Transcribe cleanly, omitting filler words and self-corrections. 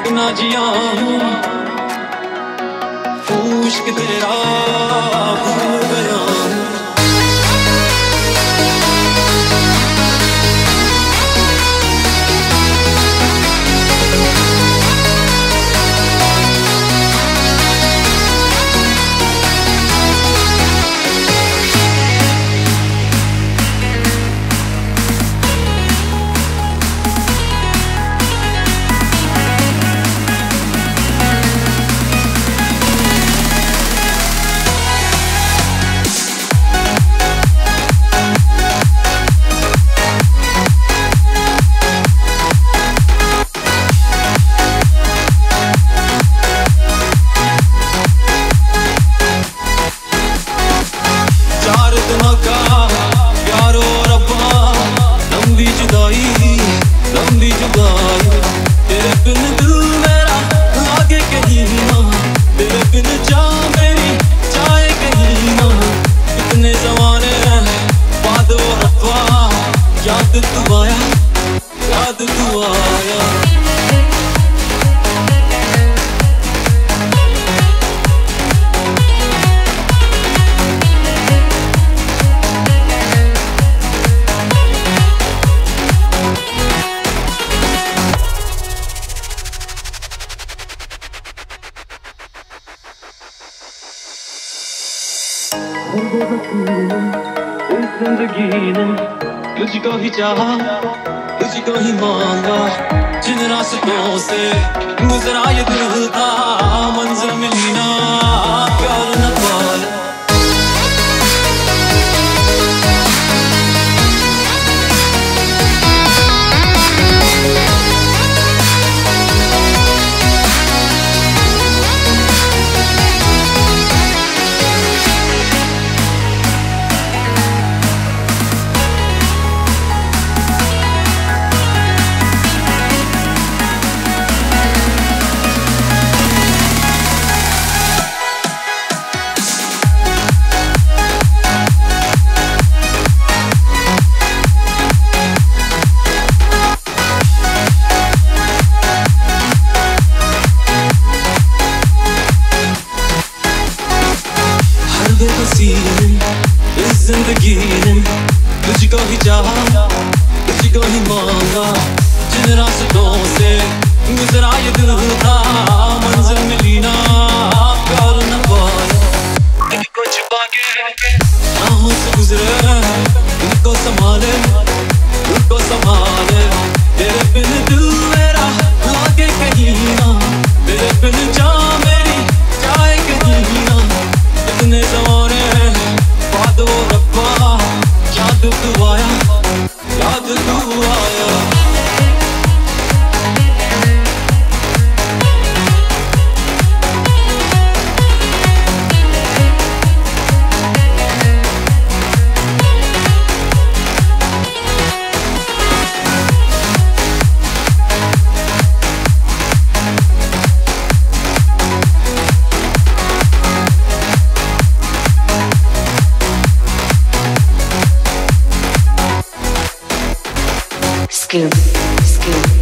ना जिया हूँ, इश्क तेरा भूल गया हूँ। तेरे बिन दिल मेरा लागे कहीं ना, तेरे बिन जा मेरी जाए कहीं ना। कितने ज़माने बाद वो रब्बा, याद तू आया, याद तू आया। इस जिंदगी ने तुझको ही चाहा, तुझको ही मांगा। जिन रास्तों से गुजरा ये दिल था, मंजिल मिली ना, प्यार न पाया। इस जिंदगी ने तुझको ही चाहा, तुझको ही मांगा। जिन रास्तों से गुजरा ये दिल था, मंजिल मिली ना, प्यार न पाया। दिल को छुपा के राहों से गुजरे, दिल को संभाले, दिल को संभाले। तेरे बिन दिल मेरा लागे कहीं ना, तेरे बिन जा मेरी जाए कहीं ना। कितने ज़माने बाद वो रब्बा, याद तू आया, याद तू आया। Scoop, scoop.